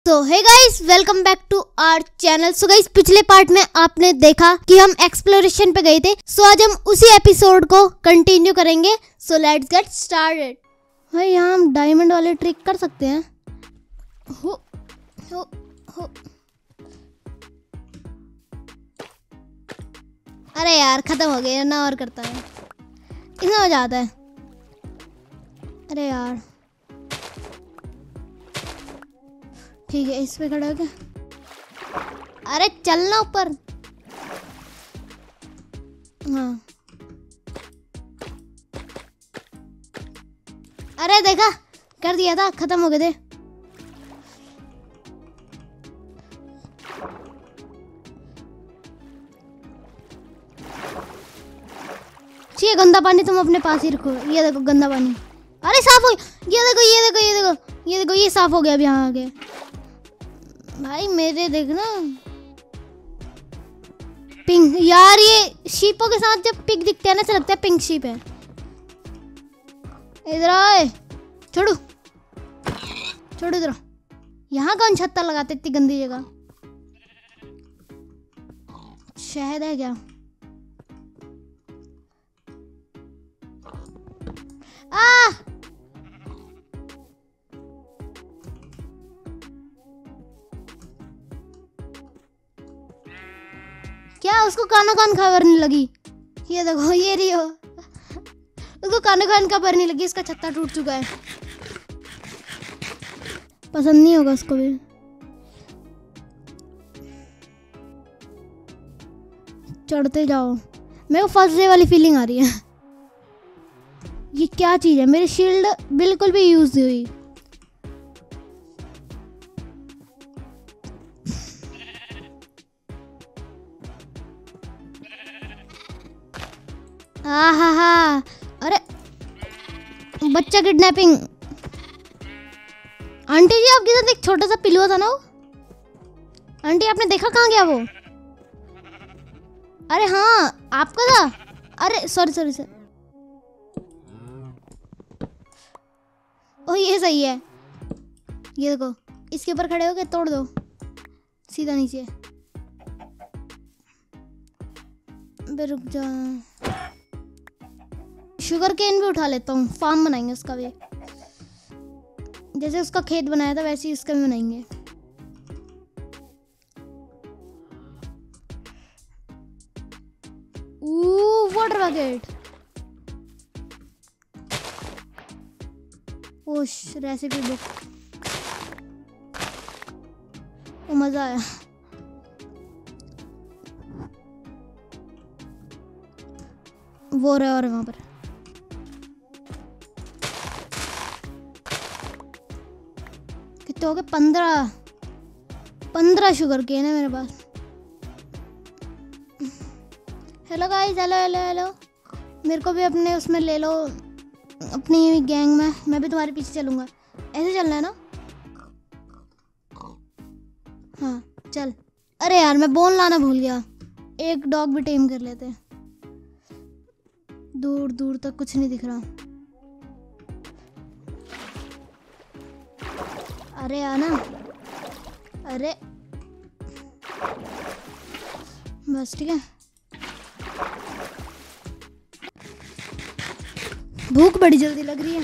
तो hey guys, welcome back to our channel. So guys, पिछले part में आपने देखा कि हम एक्सप्लोरेशन पे गए थे। सो आज हम उसी एपिसोड को कंटिन्यू करेंगे। So let's get started. भाई यहाँ हम डायमंड वाले ट्रिक कर सकते हैं। हो हो हो। अरे यार, खत्म हो गया ना, और करता है, इतना मजा आता है। अरे यार ठीक है, इस पे खड़ा हो गया। अरे चलना ऊपर। हाँ, अरे देखा, कर दिया था, खत्म हो गए थे। ये गंदा पानी तुम अपने पास ही रखो। ये देखो गंदा पानी। अरे साफ हो, ये देखो ये देखो ये देखो ये देखो, ये साफ हो गया अब यहाँ आगे। भाई मेरे देखना, पिंक यार, ये शीपों के साथ जब पिग दिखते हैं ना, ऐसा लगता है पिंक शीप है। इधर आए, छोड़ो छोड़ो, इधर। यहाँ कौन छत्ता लगाते इतनी गंदी जगह? शहद है क्या? क्या उसको कानो कान खबर नहीं लगी? ये देखो, ये रही हो, उसको कानो कान खबर नहीं लगी। इसका छत्ता टूट चुका है, पसंद नहीं होगा उसको भी। चढ़ते जाओ। मेरे को फर्स्ट डे वाली फीलिंग आ रही है। ये क्या चीज है? मेरी शील्ड बिल्कुल भी यूज नहीं हुई। हा। अरे बच्चा किडनैपिंग। आंटी जी, आपके साथ एक छोटा सा पिल्लू था ना वो? आंटी आपने देखा, कहाँ गया वो? अरे हाँ, आपका था। अरे सॉरी सॉरी सर। ओ ये सही है। ये देखो, इसके ऊपर खड़े होके तोड़ दो सीधा नीचे। रुक जा, शुगर केन भी उठा लेता हूँ। फार्म बनाएंगे उसका भी, जैसे उसका खेत बनाया था वैसे ही इसका भी बनाएंगे। Water bucket. ओश, रेसिपी बुक। वो मजा आया। वो रहे और वहां पर कितने हो गए? 15 शुगर केन है मेरे पास। Hello guys, hello hello hello. मेरे को भी अपने उसमें ले लो, अपनी गैंग में। मैं भी तुम्हारे पीछे चलूंगा। ऐसे चलना है ना? हाँ चल। अरे यार, मैं बोन लाना भूल गया। एक डॉग भी टेम कर लेते। दूर दूर तक कुछ नहीं दिख रहा। अरे आना, अरे बस ठीक है। भूख बड़ी जल्दी लग रही है।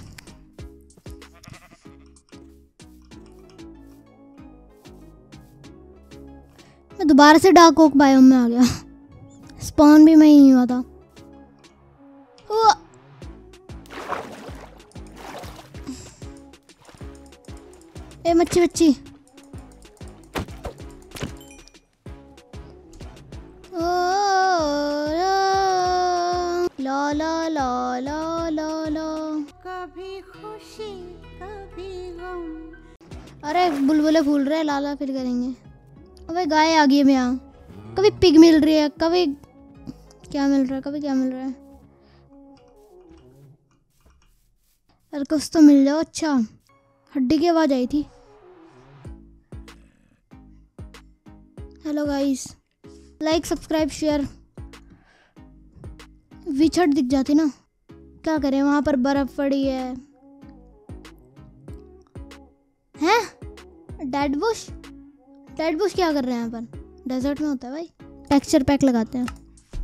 मैं दोबारा से डार्क ओक बायोम में आ गया। स्पॉन भी मैं ही हुआ था। ए मच्छी बच्ची। ला ला ला ला ला ला, कभी खुशी कभी गम। अरे बुलबुले फूल रहे, लाला फिर करेंगे। अबे गाय आ गई है यहाँ। कभी पिग मिल रही है, कभी क्या मिल रहा है, कभी क्या मिल रहा है। अरे कुछ तो मिल जाओ। अच्छा, हड्डी की आवाज आई थी। Hello guys, like subscribe share. विचट दिख जाती ना, क्या करें? वहां पर बर्फ पड़ी है। हैं? डैडी डेड बुश क्या कर रहे हैं अपन? डेजर्ट में होता है भाई। टेक्सचर पैक लगाते हैं।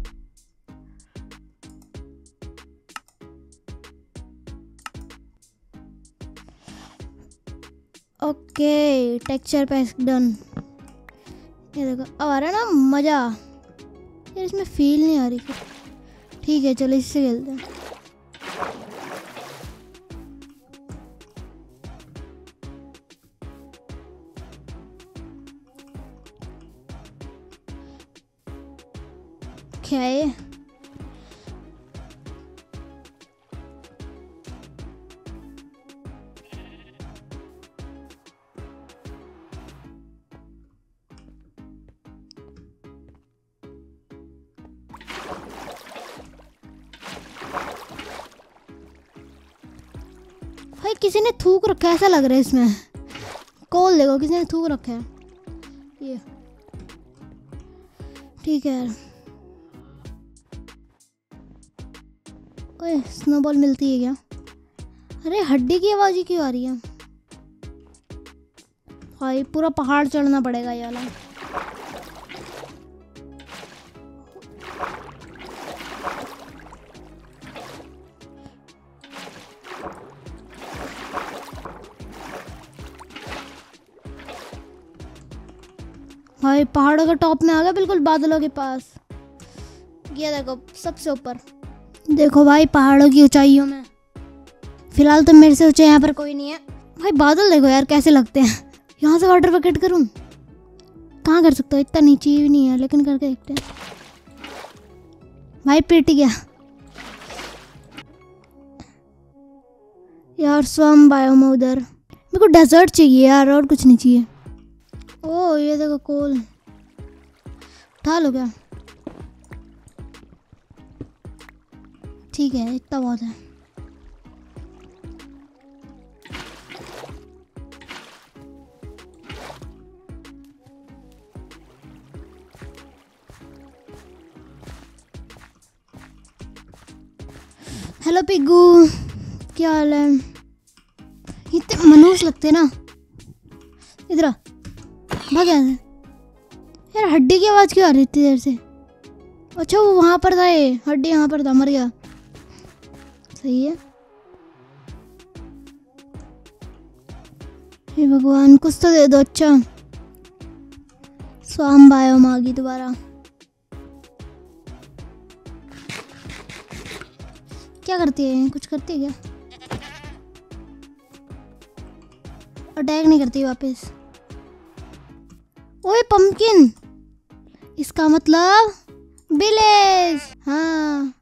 Okay texture pack done. ये देखो अब आ रहा है ना मज़ा। यार इसमें फील नहीं आ रही। ठीक है चलो इससे खेलते हैं। क्या है ये? भाई किसी ने थूक रखा है ऐसा लग रहा है इसमें। कॉल देखो किसी ने थूक रखा है ये। ठीक है यार। ओए स्नोबॉल मिलती है क्या? अरे हड्डी की आवाज़ ही क्यों आ रही है? भाई पूरा पहाड़ चढ़ना पड़ेगा ये वाला। भाई पहाड़ों के टॉप में आ गया, बिल्कुल बादलों के पास। ये देखो सबसे ऊपर देखो भाई, पहाड़ों की ऊंचाइयों में। फिलहाल तो मेरे से ऊंचे यहाँ पर कोई नहीं है। भाई बादल देखो यार कैसे लगते हैं। यहाँ से वाटर बकेट करूँ? कहाँ कर सकता हूँ, इतना नीचे भी नहीं है, लेकिन करके देखते हैं। भाई पिट गया यार। स्वम बायोम उधर। मेरे को डेजर्ट चाहिए यार, और कुछ नहीं चाहिए। ओह ये देखो कोल। उठा लो क्या? ठीक है इतना बहुत है। हेलो पिग्गू, क्या हाल है? इतने मनहूस लगते ना। इधर आ, भाग यहाँ से। यार हड्डी की आवाज़ क्यों आ रही इतनी देर से? अच्छा वो वहाँ पर था, ये हड्डी यहाँ पर था, मर गया। सही है। हे भगवान कुछ तो दे दो। अच्छा स्वाम बायोम आ गई दोबारा। क्या करती है? कुछ करती है क्या? अटैक नहीं करती वापस। ओए पंपकिन, इसका मतलब विलेज। हाँ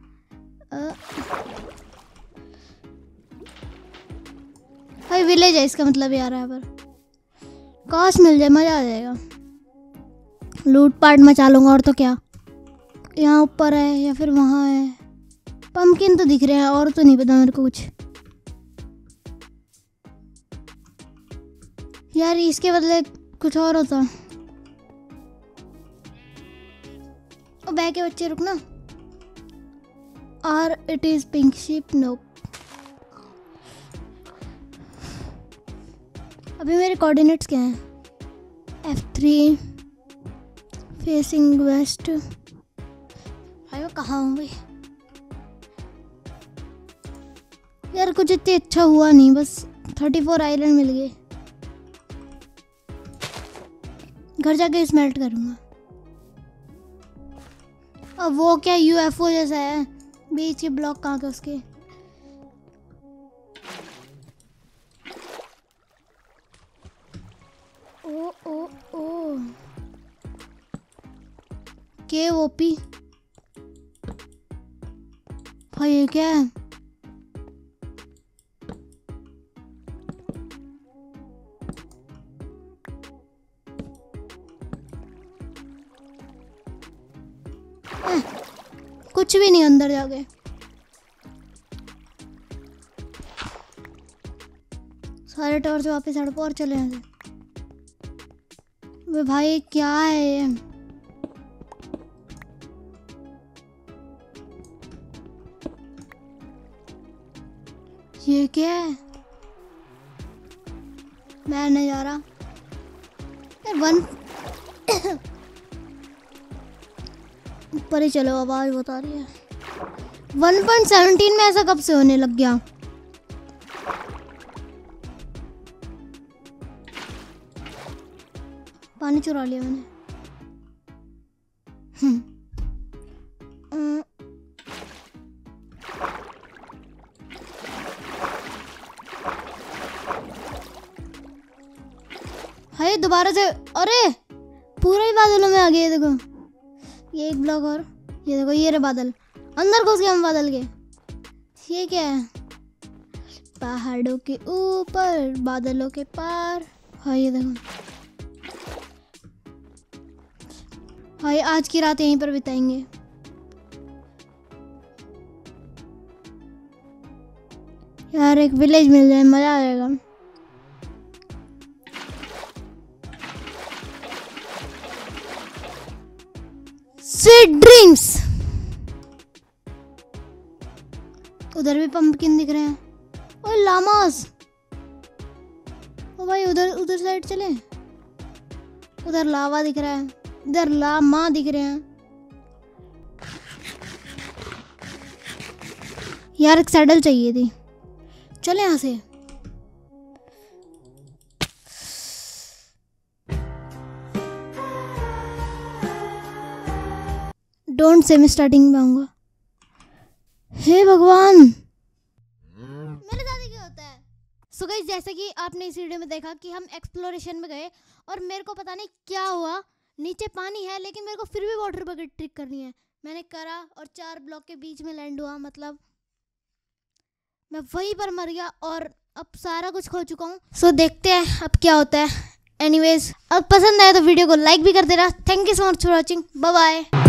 भाई विलेज है इसका मतलब यार। यहाँ पर काश मिल जाए, मजा आ जाएगा। लूट पाट मचा लूंगा और तो क्या। यहाँ ऊपर है या फिर वहाँ है। पंपकिन तो दिख रहे हैं, और तो नहीं पता मेरे को कुछ। यार इसके बदले कुछ और होता। ओ बैग के बच्चे रुकना। और it is pink ship. No अभी मेरे कोऑर्डिनेट्स क्या हैं? F3 facing west. भाई मैं कहाँ हूँ भाई? यार कुछ इतनी अच्छा हुआ नहीं, बस 34 आयरन मिल गए। घर जाके स्मेल्ट करूँगा। अब वो क्या UFO जैसा है? बीच के ब्लॉक कहाँ के उसके? ओ ओ ओ के ओपी। भाई ये क्या है? कुछ भी नहीं अंदर जाके। सारे टॉर्च वापस हड़पो और चले यहाँ से। वे भाई क्या है ये क्या है? मैं नहीं जा रहा। वन ऊपर ही चलो, आवाज बता रही है। 1.17 में ऐसा कब से होने लग गया? पानी चुरा लिया मैंने। हाय दोबारा से, अरे पूरा ही बादलों में आ गया। देखो ये एक ब्लॉक और ये देखो, ये रहे बादल, अंदर घुस गए हम बादल के। ये क्या है? पहाड़ों के ऊपर बादलों के पार। हाँ ये देखो, हाँ आज की रात यहीं पर बिताएंगे। यार एक विलेज मिल जाए, मजा आ जाएगा। Sweet dreams. उधर भी पंपकिन दिख रहे हैं और लामास। ओ भाई उधर साइड चले। उधर लावा दिख रहा है, इधर लामा दिख रहे हैं। यार एक सैडल चाहिए थी, चले यहाँ से। डोंट से मैं स्टार्टिंग में आऊंगा। हे भगवान, मेरे साथ क्या होता है? सो गाइस, जैसे कि आपने इस वीडियो में देखा कि हम एक्सप्लोरेशन में गए और मेरे को पता नहीं क्या हुआ, नीचे पानी है लेकिन मेरे को फिर भी वाटर बकेट ट्रिक करनी है। मैंने करा और 4 ब्लॉक के बीच में लैंड हुआ, मतलब मैं वहीं पर मर गया और अब सारा कुछ खो चुका हूँ। सो देखते हैं अब क्या होता है। एनीवेज, अब पसंद आया तो वीडियो को लाइक भी कर देना। Thank you so much for watching. Bye bye.